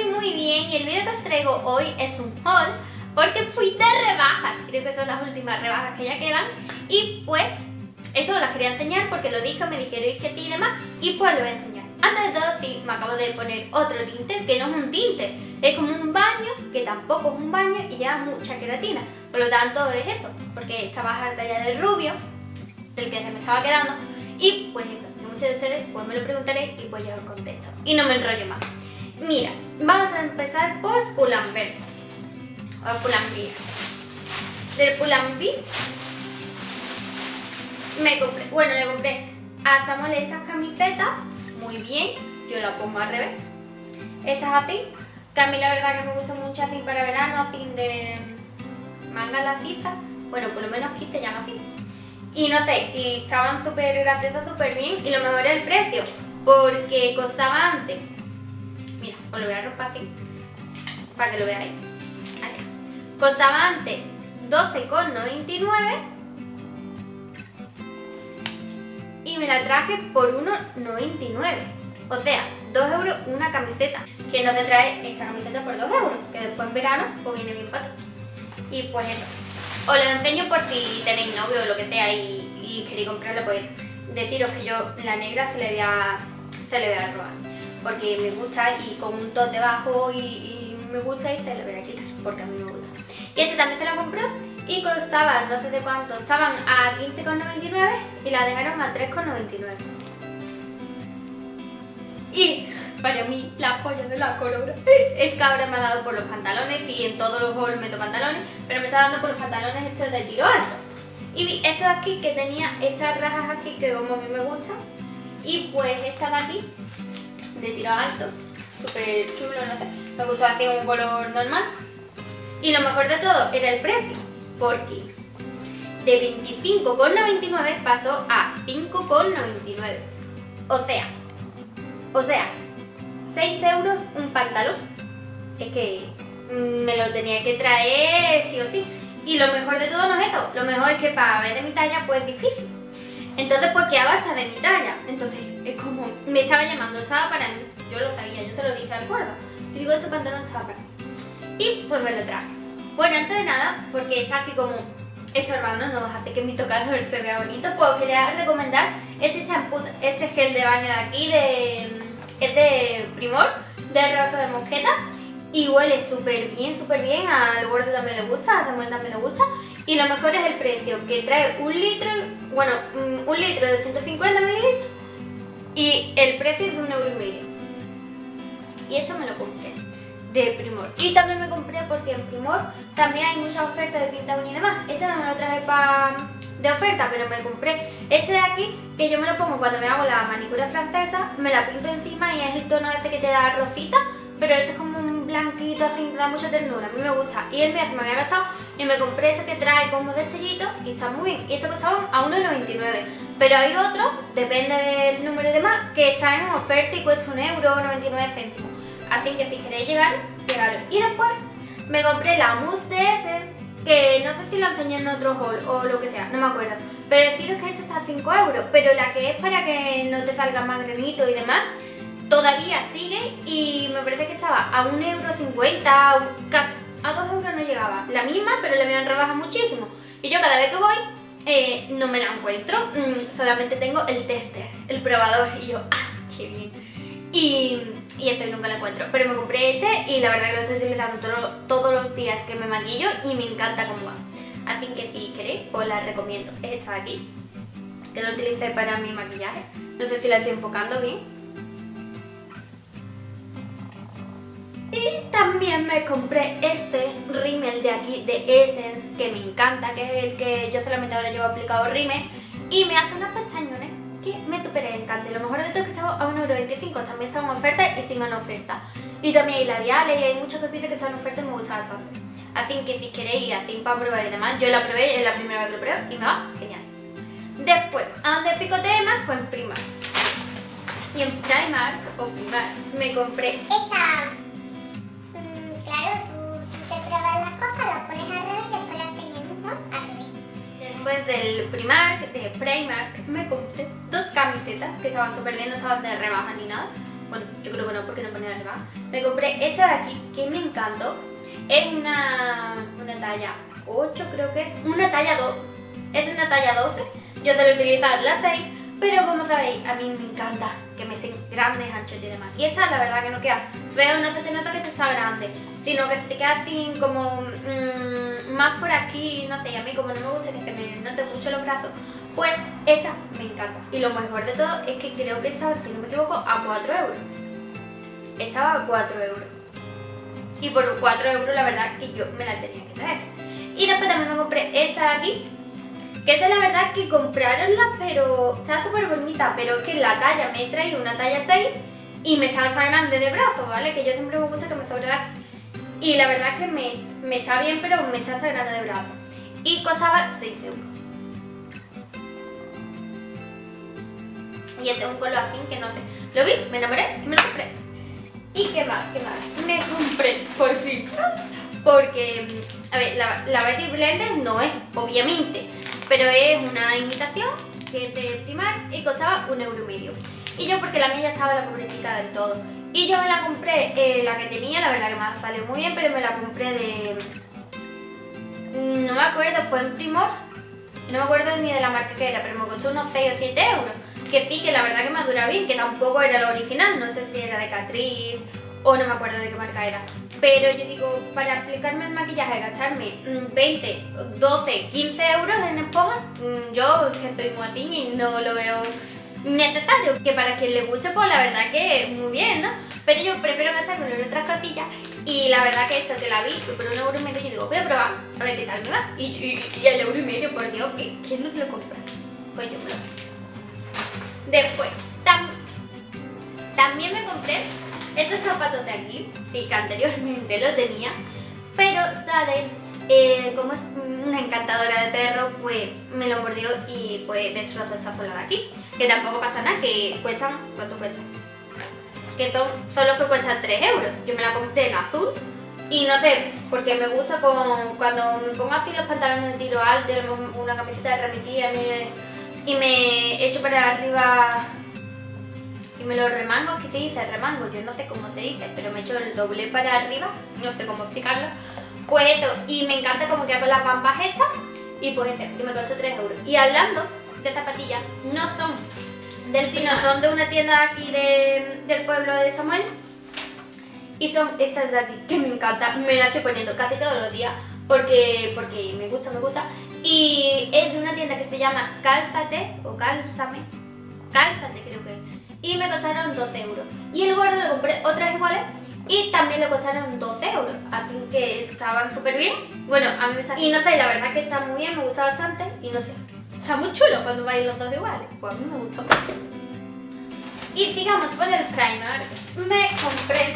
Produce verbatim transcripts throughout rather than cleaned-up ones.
muy muy bien y el vídeo que os traigo hoy es un haul porque fui de rebajas, creo que son las últimas rebajas que ya quedan y pues eso las quería enseñar porque lo dije, me dijeron que ti y demás y pues lo voy a enseñar. Antes de todo sí, me acabo de poner otro tinte que no es un tinte, es como un baño que tampoco es un baño y lleva mucha queratina, por lo tanto es eso, porque estaba harta ya del rubio, del que se me estaba quedando y pues eso. Muchos de ustedes pues me lo preguntaréis y pues yo os contesto y no me enrollo más. Mira, vamos a empezar por Pull&Bear o Pull&Bear. Del Pull&Bear me compré, bueno le compré a Samuel estas camisetas, muy bien, yo la pongo al revés, estas así, que a mí la verdad que me gusta mucho así para verano, así de manga laciza, bueno por lo menos aquí se llama así. Y no sé, y estaban súper graciosas, súper bien y lo mejor es el precio, porque costaba antes, mira, os lo voy a romper así, para que lo veáis, aquí. Costaba antes doce con noventa y nueve y me la traje por uno con noventa y nueve, o sea, dos euros una camiseta, que no se trae esta camiseta por dos euros, que después en verano pues viene bien pato. Y pues eso. Os lo enseño por si tenéis novio o lo que sea y, y queréis comprarlo, pues deciros que yo la negra se le voy a, se le voy a robar porque me gusta y con un top debajo y, y me gusta y se le voy a quitar porque a mí me gusta. Y este también se la compró y costaba no sé de cuánto, estaban a quince con noventa y nueve y la dejaron a tres con noventa y nueve. Y para mí la joya de la corona es que ahora me ha dado por los pantalones y en todos los hauls meto pantalones, pero me está dando por los pantalones estos de tiro alto. Y vi esta de aquí que tenía estas rajas aquí que como a mí me gustan y pues esta de aquí de tiro alto, súper chulo, no sé, me gustó así un color normal. Y lo mejor de todo era el precio, porque de veinticinco con noventa y nueve pasó a cinco con noventa y nueve, o sea, o sea, seis euros un pantalón. Es que me lo tenía que traer sí o sí. Y lo mejor de todo no es eso. Lo mejor es que para ver de mi talla pues es difícil. Entonces pues quedaba hecha de mi talla. Entonces es como, me estaba llamando, estaba para mí. Yo lo sabía, yo se lo dije al cuervo. Y digo, este pantalón estaba para mí. Y pues me lo traje. Bueno, antes de nada, porque está aquí como estorbando, no hace que mi tocador se vea bonito, pues quería recomendar este champú, este gel de baño de aquí, de, es de Primor, de rosa de mosqueta y huele súper bien, súper bien, al gordo también le gusta, a Samuel también le gusta y lo mejor es el precio, que trae un litro, bueno, un litro de ciento cincuenta mililitros y el precio es de un euro y medio. Y esto me lo compré de Primor. Y también me compré porque en Primor también hay muchas ofertas de pinta uña y demás. Este no me lo traje para de oferta, pero me compré este de aquí, que yo me lo pongo cuando me hago la manicura francesa, me la pinto encima y es el tono ese que te da rosita, pero este es como un blanquito así, te da mucha ternura, a mí me gusta. Y el mío se me había gastado y me compré este que trae como de sellito y está muy bien. Y estos costaban a uno con noventa y nueve, pero hay otros, depende del número y demás, que están en oferta y cuesta un euro noventa y nueve céntimos. Así que si queréis llegar, llegaros. Y después me compré la mousse de ese, que no sé si la enseñé en otro haul o lo que sea, no me acuerdo. Pero deciros que esta está a cinco euros, pero la que es para que no te salga más granito y demás, todavía sigue y me parece que estaba a un euro cincuenta, a dos euros no llegaba. La misma, pero le habían rebajado muchísimo. Y yo cada vez que voy, eh, no me la encuentro, mm, solamente tengo el tester, el probador y yo, ah, qué bien. Y, y este nunca lo encuentro, pero me compré este y la verdad que lo estoy utilizando todo, todos los días que me maquillo y me encanta cómo va. Así que si queréis, os la recomiendo. Es esta de aquí, que lo utilicé para mi maquillaje. No sé si la estoy enfocando bien. Y también me compré este rímel de aquí, de Essence, que me encanta, que es el que yo solamente ahora llevo aplicado rímel y me hace unas pestañones que me super encanta. Y lo mejor de todo es que estaba a un euro veinticinco, también están en oferta y siguen en oferta. Y también hay labiales y hay muchas cositas que están en oferta y me gusta bastante. Así que si queréis, así para probar y demás, yo la probé, es la primera vez que lo probé y me va genial. Después, a donde picoteé más fue en Primark. Y en Primark o Primark me compré esta. Mmm, claro, tú, tú te pruebas las cosas, las pones al revés y después las enseñamos, ¿no? Al revés. Después del Primark, de Primark, me compré dos camisetas que estaban súper bien, no estaban de rebaja ni nada. bueno, yo creo que no porque no ponía rebaja. Me compré esta de aquí que me encantó. Es una, una talla ocho creo que es, una talla dos, es una talla doce, yo suelo utilizar la seis, pero como sabéis, a mí me encanta que me estén grandes, anchos y demás. Y esta la verdad que no queda feo, no se te nota que esta está grande, sino que se te queda así como mmm, más por aquí, no sé, y a mí como no me gusta que se me note mucho los brazos, pues esta me encanta. Y lo mejor de todo es que creo que estaba, si no me equivoco, a cuatro euros. Estaba a cuatro euros. Y por cuatro euros la verdad que yo me la tenía que traer. Y después también me compré esta de aquí, que esta la verdad que comprárosla, pero está súper bonita, pero es que la talla me he traído una talla seis y me está tan grande de brazo, ¿vale? Que yo siempre me gusta que me sobre de aquí. Y la verdad es que me, me está bien, pero me está tan grande de brazo. Y costaba seis euros. Y este es un color así que no sé. Lo vi, me enamoré y me lo compré. ¿Y qué más? ¿Qué más? Me compré, por fin. Porque, a ver, la, la Beauty Blender no es, obviamente, pero es una imitación que es de Primark y costaba un euro y medio. Y yo, porque la mía ya estaba la pobrecita del todo. Y yo me la compré, eh, la que tenía, la verdad que me salió muy bien, pero me la compré de... No me acuerdo, fue en Primor. No me acuerdo ni de la marca que era, pero me costó unos seis o siete euros. Que sí, que la verdad que me ha durado bien, que tampoco era lo original, no sé si era de Catrice o no me acuerdo de qué marca era. Pero yo digo, para aplicarme el maquillaje, gastarme veinte, doce, quince euros en esponja, yo que estoy muy así y no lo veo necesario. Que para quien le guste, pues la verdad que muy bien, ¿no? Pero yo prefiero gastarme en otras cosillas y la verdad que esto que la vi por un euro y medio, yo digo, voy a probar, a ver qué tal me va. Y, y, y el euro y medio, por Dios, ¿quién no se lo compra? Pues yo me lo compré. Después, tam también me compré estos zapatos de aquí, sí, que anteriormente lo tenía, pero Sade, eh, como es una encantadora de perro, pues me lo mordió y pues destrozó esta sola de aquí, que tampoco pasa nada, que cuestan, ¿cuánto cuestan? Que son, son los que cuestan tres euros, yo me la compré en azul y no sé, porque me gusta con, cuando me pongo así los pantalones de tiro alto, una camiseta de remitía y me echo para arriba y me lo remango, ¿qué se dice? Remango, yo no sé cómo se dice, pero me echo el doble para arriba, no sé cómo explicarlo. Pues esto, y me encanta como queda con las bambas hechas y pues ese, que me costó tres euros. Y hablando de zapatillas, no son del sino son de una tienda aquí de, del pueblo de Samuel y son estas de aquí, que me encanta, me las estoy poniendo casi todos los días porque, porque me gusta, me gusta. Y es de una tienda que se llama Cálzate o Cálzame, Cálzate creo que es. Y me costaron doce euros. Y el gordo le compré otras iguales y también le costaron doce euros. Así que estaban súper bien. Bueno, a mí me está... Y no sé, la verdad que está muy bien, me gusta bastante. Y no sé, está muy chulo cuando vais los dos iguales. Pues a mí me gustó. Y digamos, por el Primark me compré...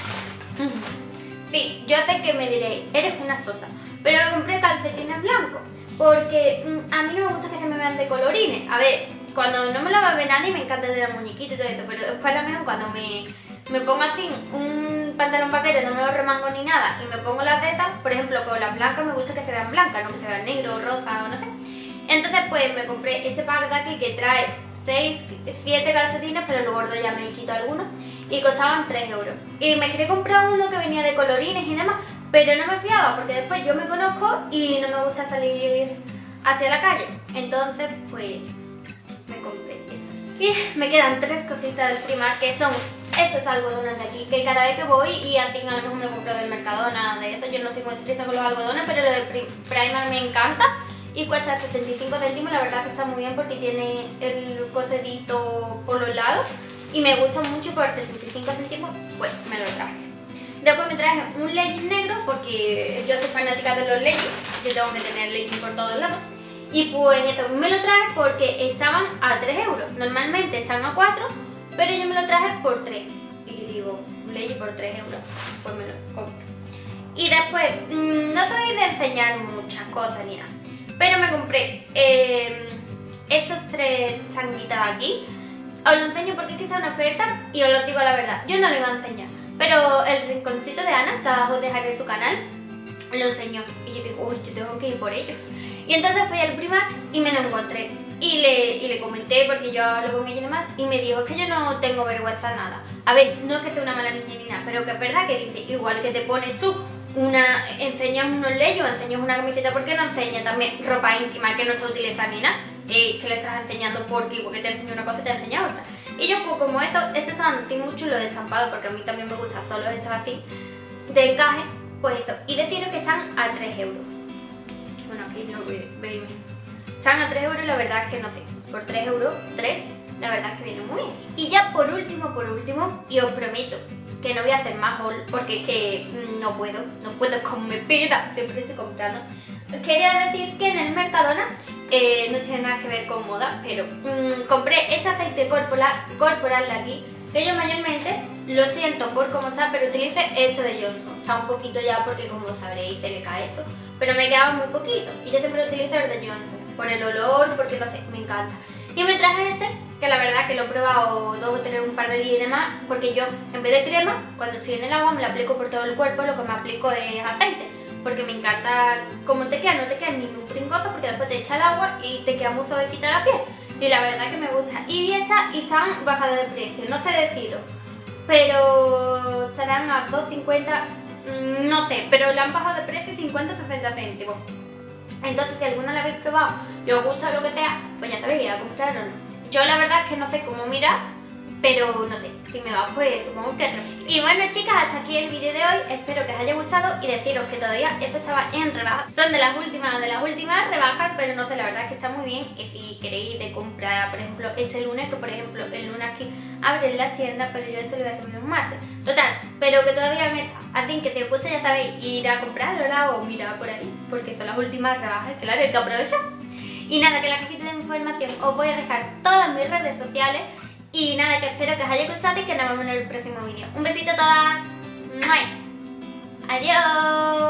Sí, yo sé que me diréis, eres una sosa. Pero me compré calcetines blancos. Porque mmm, a mí no me gusta que se me vean de colorines. A ver, cuando no me lo va a ver nadie me encanta de la muñequita y todo eso, pero después lo mismo cuando me, me pongo así un pantalón vaquero, no me lo remango ni nada y me pongo las de esas, por ejemplo con las blancas me gusta que se vean blancas, no que se vean negro, rosa o no sé. Entonces pues me compré este pack de aquí que trae seis, siete calcetines, pero el gordo ya me quito algunos y costaban tres euros. Y me quería comprar uno que venía de colorines y demás, pero no me fiaba porque después yo me conozco y no me gusta salir hacia la calle. Entonces pues me compré esto. Y me quedan tres cositas del Primark que son estos algodones de aquí, que cada vez que voy y a ti a lo mejor me lo compro del Mercadona, de eso, yo no soy muy estricta con los algodones, pero lo de Primark me encanta y cuesta setenta y cinco céntimos, la verdad que está muy bien porque tiene el cosedito por los lados y me gusta mucho por setenta y cinco céntimos, pues me lo traje. Después me traje un legging negro porque yo soy fanática de los leggings, yo tengo que tener legging por todos lados. Y pues esto me lo traje porque estaban a tres euros, normalmente están a cuatro, pero yo me lo traje por tres. Y yo digo, un legging por tres euros, pues me lo compro. Y después, mmm, no soy de enseñar muchas cosas ni nada, pero me compré eh, estos tres sanguitas aquí. Os lo enseño porque es que está en oferta y os lo digo la verdad, yo no lo iba a enseñar, pero el rinconcito de Ana, que abajo dejaré su canal, lo enseñó. Y yo digo, uy, yo tengo que ir por ellos. Y entonces fui al Primark y me lo encontré. Y le, y le comenté, porque yo hablo con ella y demás, y me dijo que yo no tengo vergüenza nada. A ver, no es que sea una mala niña ni nada, pero que es verdad que dice, igual que te pones tú, una, enseñas unos leyes o enseñas una camiseta, ¿por qué no enseñas también ropa íntima que no se utiliza ni nada? Eh, que le estás enseñando porque, porque te enseño una cosa y te enseña otra. Y yo pues como esto, estos están así muy chulos de estampado, porque a mí también me gustan solo estos así, de encaje, pues esto. Y deciros que están a tres euros. Bueno, aquí no veis. Están a tres euros y la verdad es que no sé, por tres euros, tres, la verdad es que viene muy bien. Y ya por último, por último, y os prometo que no voy a hacer más haul porque es que no puedo, no puedo con mi vida, siempre estoy comprando. Quería decir que en el Mercadona, eh, no tiene nada que ver con moda, pero mmm, compré este aceite corporal, corporal de aquí, que yo mayormente, lo siento por cómo está, pero utilice este de Johnson. Está un poquito ya porque como sabréis se le cae esto, pero me quedaba muy poquito y yo siempre utilizo el de Johnson. Por el olor, porque no sé, me encanta. Y me traje este, que la verdad que lo he probado dos o tres, un par de días y demás, porque yo, en vez de crema, cuando estoy en el agua me lo aplico por todo el cuerpo, lo que me aplico es aceite, porque me encanta cómo te queda, no te queda ni muy brincoso, porque después te echa el agua y te queda muy suavecita la piel. Y la verdad que me gusta. Y vi esta y están bajadas de precio, no sé deciros, pero estarán a dos cincuenta, no sé, pero la han bajado de precio cincuenta a sesenta céntimos. Entonces, si alguna la habéis probado y os gusta lo que sea, pues ya sabéis, a comprar o no. Yo la verdad es que no sé cómo mirar, pero no sé, si me va pues supongo que repetir. Y bueno chicas, hasta aquí el vídeo de hoy, espero que os haya gustado y deciros que todavía esto estaba en rebajas. Son de las últimas, de las últimas rebajas, pero no sé, la verdad es que está muy bien. Y si queréis de comprar, por ejemplo, este lunes, que por ejemplo el lunes aquí abren las tiendas, pero yo esto lo voy a subir un martes. Total, pero que todavía no está. Así que si os gusta ya sabéis, ir a comprarlo o mirar por ahí, porque son las últimas rebajas, claro, hay que aprovechar. Y nada, que en la cajita de información os voy a dejar todas mis redes sociales. Y nada, que espero que os haya gustado y que nos vemos en el próximo vídeo. Un besito a todas. ¡Mua! Adiós.